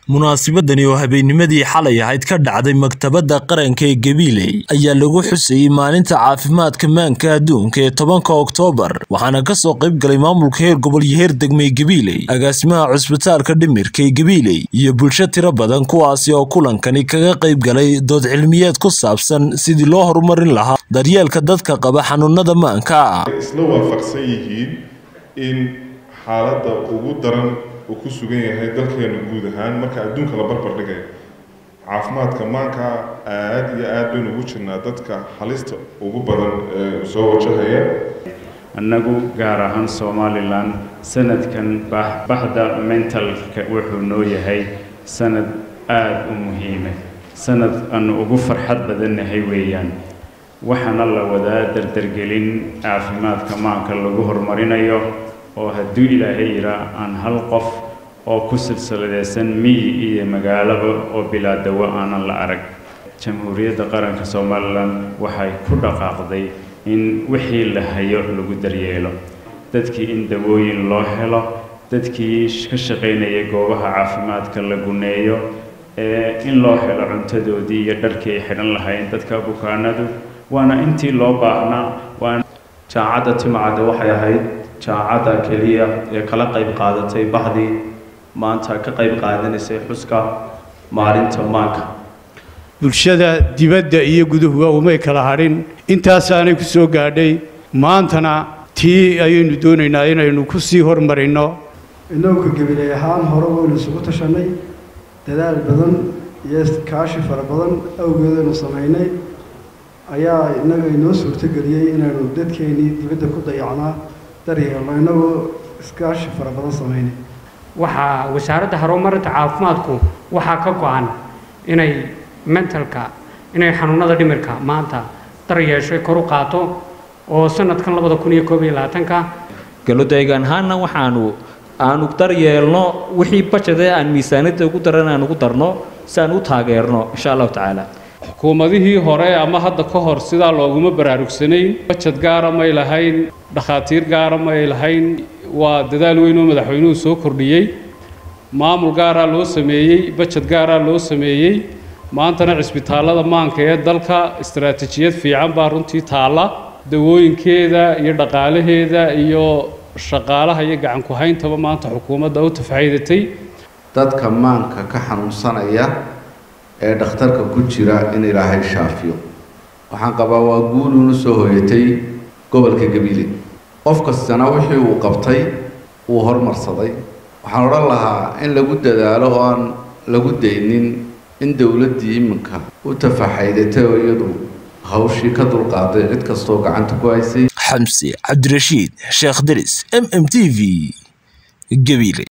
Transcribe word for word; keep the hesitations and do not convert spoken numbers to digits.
munaasabadani oo habeennimadii xalay ahayd ka dhacday maktabadda qaranka ee Gabiley ayaa lagu xusayay maalinta caafimaadka maanka adduunka ee tobanka Oktoobar waxaana ka soo qayb galay maamulka heer gobol iyo heer degmay Gabiley agaasimaha cusbitaalka dhimirka ee Gabiley iyo bulsho tiro badan kuwaasi oo kulankani kaga qayb galay dood cilmiyeed ku saabsan sidii loo horumarin lahaa daryeelka dadka qaba xanuunada maanka isla waafaqsan yihiin in xaaladda ugu daran oo ku sugan yahay dalkeena guud ahaan marka adduunka la barbar dhigay caafimaadka maanka aad iyo aad baynu ugu jirnaa dadka halista ugu badan ee soo wajahaya annagu gaar ahaan Somaliland sanadkan bahda mentalka wuxuu noo yahay sanad aad u muhiim ah sanad aan ugu farxad badanahay weeyaan waxaana la wadaa dardargelin caafimaadka maanka lagu horumarinayo oo haddii Ilaahay yira aan hal qof oo ku silsiladeysan miyi iyo magaalaba oo bilaa dawo aan la arag Jamhuuriyadda Qaranka Somaliland waxay ku dhaqaaqday in wixii la hayo lagu daryeelo dadkii in dawooyin loo helo dadkii ka shaqeynaya goobaha caafimaadka la guneeyo ee in loo helo cuntadoodii iyo dharkii ay xidhan lahayn dadka bukaanadu waana intii loo baahnaa waan jaacada timacada waxay ahayd jaacada kaliya ee kala qayb qaadatay bahdii maanta ka qayb qaadanaysay xuska maalinta maanka bulshada dibadda iyo guduhu uma kala harin intaas aanay ku soo gaadhay maantana tii ayaynu doonaynaa inaynu ku sii hormarino inoo ka Gabiley ahaan hore waynu isugu tashanay dadaal badan iyo kaashi fara badan awgeedana sameynay ayaa inaga inoo suurtageliyay inaynu dadkeenii dibadda ku dayacnaa daryeelno inagoo iskaashi fara badan sameynay waxa wasaaradda horumarinta caafimaadku waxa ka go'an inay mentalka inay xanuunada dhimirka maanta daryeesho kor u qaato oo sanadkan laba kun iyo koob iyo labaatan ka galoodeegan haana waxaanu aanu daryeelno wixii bajada aan miisaanada ugu daranaan ugu darno saan u taageerno insha Allah taala xukuumadihii hore ama hadda ka hor sida looguma baraarugsanayn bajad gaar ah ma ilahayn dhakhaatiir gaar ah ma ilahayn waa dadaal weyn oo madaxweynuhu soo kordhiyay maamul gaar ah loo sameeyay bajad gaar ah loo sameeyay maantana cisbitaalada maanka ee dalka istiraatiijiyad fiican baa runtii taala dawooyinkeeda iyo dhaqaalaheeda iyo shaqaalaha iyo gacan ku hayntaba maanta xukuumadda u tafaa'iidatay dadka maanka ka xanuunsanaya ee dhakhtarka ku jira in Ilaahay shaafiyo waxaan qabaa waa guul uu soo hooyatay gobolka Gabiley qof kastana wixii uu qabtay uu hormarsaday waxaan oran lahaa in lagu dadaalo oo aan lagu deynin in dawladda iminka u tafaa'iidatay oo iyadu hawshii ka dulqaaday cid kastoo gacanta ku haysay Xamsi Cabdirashiid Sheekh Daris M M T V Gabiley.